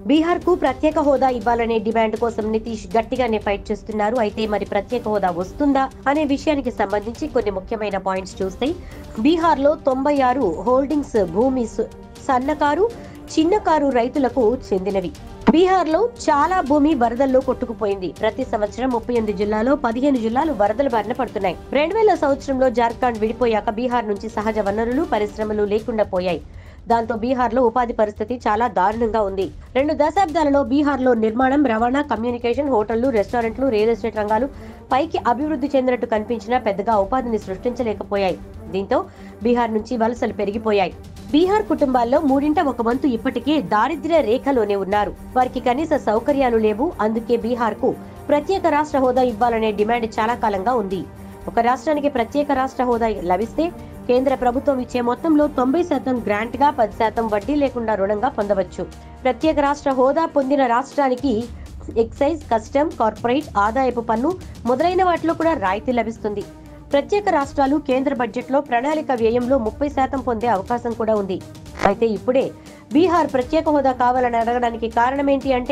బీహార్ కు ప్రత్యేక హోదా ఇవ్వాలనే డిమాండ్ కోసం నితీష్ గట్టిగానే ఫైట్ చేస్తున్నారు. అయితే మరి ప్రత్యేక హోదా వస్తుందా అనే విషయానికి సంబంధించి కొన్ని ముఖ్యమైన పాయింట్స్ చూస్తే, బీహార్ లో 96 హోల్డింగ్స్ భూమి సన్నకారు, చిన్నకారు రైతులకు చెందినవి. బీహార్ లో చాలా భూమి వరదల్లో కొట్టుకుపోయింది. ప్రతి సంవత్సరం 38 జిల్లాలో 15 జిల్లాలు వరదల బారిన పడుతున్నాయి. 2000 సంవత్సరంలో జార్ఖండ్ విడిపోయాక బీహార్ నుంచి సహజ వనరులు, పరిశ్రమలు లేకుండా పోయాయి. దాంతో బీహార్ లో ఉపాధి పరిస్థితి చాలా దారుణంగా ఉంది. 2 దశాబ్దాలలో బీహార్ లో నిర్మాణం, రవాణా, కమ్యూనికేషన్, హోటళ్లు, రెస్టారెంట్లు, రియల్ ఎస్టేట్ రంగాలు పైకి అభివృద్ధి చెందినట్టు కనిపించినా పెద్దగా ఉపాధిని సృష్టించలేకపోయాయి. దీంతో బీహార్ నుంచి వలసలు పెరిగిపోయాయి. బీహార్ కుటుంబాల్లో 1/3 వంతు ఇప్పటికే దారిద్ర్య రేఖలోనే ఉన్నారు. వారికి కనీస సౌకర్యాలు లేవు. అందుకే బీహార్ కు ప్రత్యేక రాష్ట్ర హోదా ఇవ్వాలనే డిమాండ్ చాలా కాలంగా ఉంది. ఒక రాష్ట్రానికి ప్రత్యేక రాష్ట్ర హోదా లభిస్తే కేంద్ర ప్రభుత్వం ఇచ్చే మొత్తంలో 90% గ్రాంట్ గా 10% వడ్డీ లేకుండా రుణంగా పొందవచ్చు. ప్రత్యేక రాష్ట్ర హోదా పొందిన రాష్ట్రానికి ఎక్సైజ్, కస్టమ్, కార్పొరేట్, ఆదాయపు పన్ను మొదలైన వాటిలో కూడా రాయితీ లభిస్తుంది. ప్రత్యేక రాష్ట్రాలు కేంద్ర బడ్జెట్ లో ప్రణాళిక వ్యయంలో 30% పొందే అవకాశం కూడా ఉంది. అయితే ఇప్పుడే బీహార్ ప్రత్యేక హోదా కావాలని అడగడానికి కారణం ఏంటి అంటే,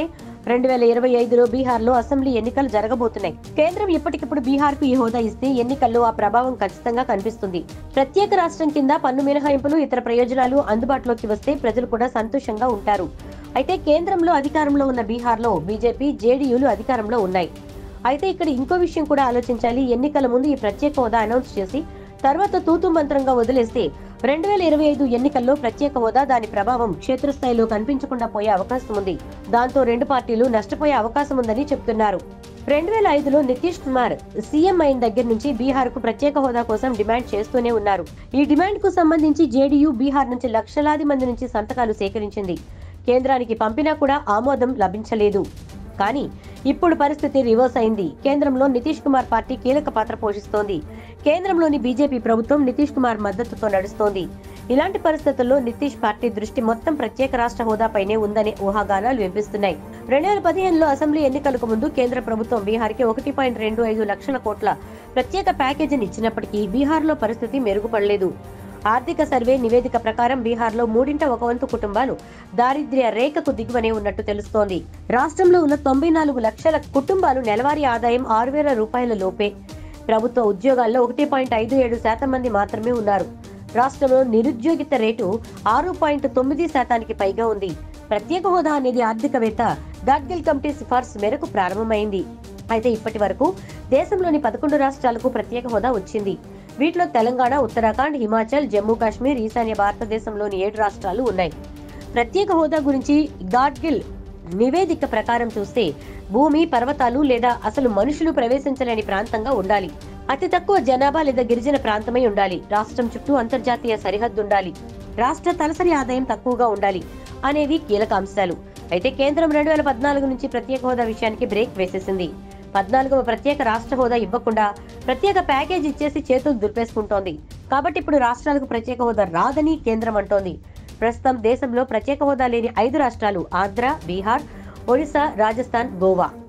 2025లో బీహార్ లో అసెంబ్లీ ఎన్నికలు జరగబోతున్నాయి. కేంద్రం ఇప్పటికిప్పుడు బీహార్ కు ఈ హోదా ఇస్తే ఎన్నికల్లో ఆ ప్రభావం ఖచ్చితంగా కనిపిస్తుంది. ప్రత్యేక రాష్ట్రం కింద పన్ను మినహాయింపులు, ఇతర ప్రయోజనాలు అందుబాటులోకి వస్తే ప్రజలు కూడా సంతోషంగా ఉంటారు. అయితే కేంద్రంలో అధికారంలో ఉన్న బీహార్ లో బీజేపీ, జేడీయూలు అధికారంలో ఉన్నాయి. అయితే ఇక్కడ ఇంకో విషయం కూడా ఆలోచించాలి. ఎన్నికల ముందు ఈ ప్రత్యేక హోదా అనౌన్స్ చేసి తర్వాత తూతు మంత్రంగా వదిలేస్తే 2025 ఎన్నికల్లో ప్రత్యేక హోదా దాని ప్రభావం క్షేత్రస్థాయిలో కనిపించకుండా పోయే అవకాశం ఉంది. దాంతో 2 పార్టీలు నష్టపోయే అవకాశం ఉందని చెప్తున్నారు. 2005లో నితీష్ కుమార్ సీఎం అయిన దగ్గర నుంచి బీహార్ కు ప్రత్యేక హోదా కోసం డిమాండ్ చేస్తూనే ఉన్నారు. ఈ డిమాండ్ కు సంబంధించి జేడీయూ బీహార్ నుంచి లక్షలాది మంది నుంచి సంతకాలు సేకరించింది. కేంద్రానికి పంపినా కూడా ఆమోదం లభించలేదు. కానీ ఇప్పుడు పరిస్థితి రివర్స్ అయింది. కేంద్రంలో నితీష్ కుమార్ పార్టీ కీలక పాత్ర పోషిస్తోంది. కేంద్రంలోని బీజేపీ ప్రభుత్వం నితీష్ కుమార్ మద్దతుతో నడుస్తోంది. ఇలాంటి పరిస్థితుల్లో నితీష్ పార్టీ దృష్టి మొత్తం ప్రత్యేక రాష్ట్ర హోదాపైనే ఉందనే ఊహాగానాలు వినిపిస్తున్నాయి. 2015లో అసెంబ్లీ ఎన్నికలకు ముందు కేంద్ర ప్రభుత్వం బీహార్ కి 1.25 లక్షల కోట్ల ప్రత్యేక ప్యాకేజీని ఇచ్చినప్పటికీ బీహార్ లో పరిస్థితి మెరుగుపడలేదు. ఆర్థిక సర్వే నివేదిక ప్రకారం బీహార్ లో 1/3 వంతు కుటుంబాలు దారిద్ర్య రేఖకు దిగువనే ఉన్నట్టు తెలుస్తోంది. రాష్ట్రంలో ఉన్న 94 లక్షల కుటుంబాలు నెలవారీ ఆదాయం 6,000 రూపాయల లోపే. ప్రభుత్వ ఉద్యోగాల్లో 1.57% మంది మాత్రమే ఉన్నారు. రాష్ట్రంలో నిరుద్యోగిత రేటు 6.9% పైగా ఉంది. ప్రత్యేక హోదా అనేది ఆర్థికవేత్త గాడ్గిల్ కమిటీ సిఫార్సు మేరకు ప్రారంభమైంది. అయితే ఇప్పటి వరకు దేశంలోని 11 రాష్ట్రాలకు ప్రత్యేక హోదా వచ్చింది. వీటిలో తెలంగాణ, ఉత్తరాఖండ్, హిమాచల్, జమ్మూ కాశ్మీర్, ఈశాన్య భారతదేశంలోని 7 రాష్ట్రాలు ఉన్నాయి. ప్రత్యేక హోదా గురించి గాడ్గిల్ నివేదిక ప్రకారం చూస్తే భూమి, పర్వతాలు లేదా అసలు మనుషులు ప్రవేశించలేని ప్రాంతంగా ఉండాలి. అతి తక్కువ జనాభా లేదా గిరిజన ప్రాంతమై ఉండాలి. రాష్ట్రం చుట్టూ అంతర్జాతీయ సరిహద్దు ఉండాలి. రాష్ట్ర తలసరి ఆదాయం తక్కువగా ఉండాలి అనేవి కీలక అంశాలు. అయితే కేంద్రం 2014 నుంచి ప్రత్యేక హోదా విషయానికి బ్రేక్ వేసేసింది. 14వ ప్రత్యేక రాష్ట్ర హోదా ఇవ్వకుండా ప్రత్యేక ప్యాకేజ్ ఇచ్చేసి చేతులు దులిపేసుకుంటోంది. కాబట్టి ఇప్పుడు రాష్ట్రాలకు ప్రత్యేక హోదా రాదని కేంద్రం అంటోంది. ప్రస్తుతం దేశంలో ప్రత్యేక హోదా లేని 5 రాష్ట్రాలు ఆంధ్ర, బీహార్, ఒడిశా, రాజస్థాన్, గోవా.